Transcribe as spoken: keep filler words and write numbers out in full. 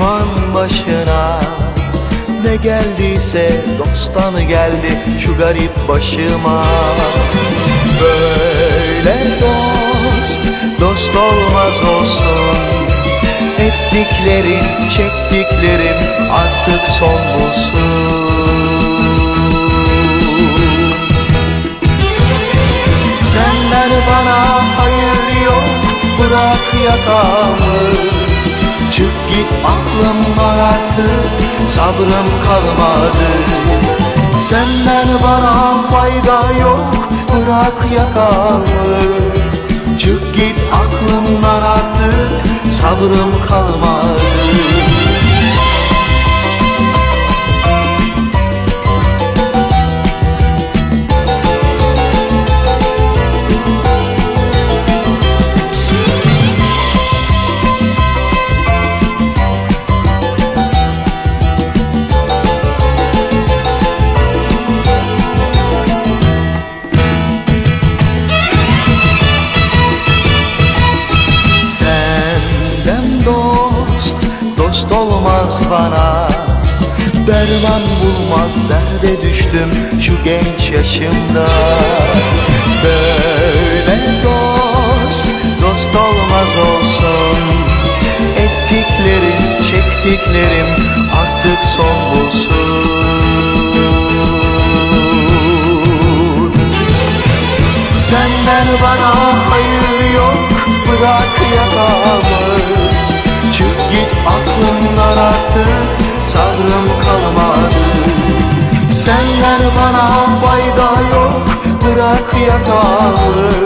düşman başına. Ne geldiyse dosttan geldi şu garip başıma. Böyle dost, dost olmaz olsun. Ettiklerim, çektiklerim artık son bulsun. Senden bana hayır yok, bırak yakamı. Çık git aklımdan artık, sabrım kalmadı. Senden bana fayda yok, bırak yakamı. Çık git aklımdan artık, sabrım kalmadı. Dost olmaz bana, derman bulmaz derde düştüm şu genç yaşımda. Böyle dost, dost olmaz olsun. Ettiklerim, çektiklerim artık son bulsun. Senden bana hayır yok, bırak yakamı. Çık git aklımdan artık, sabrım kalmadı. Senden bana fayda yok, bırak yakamı.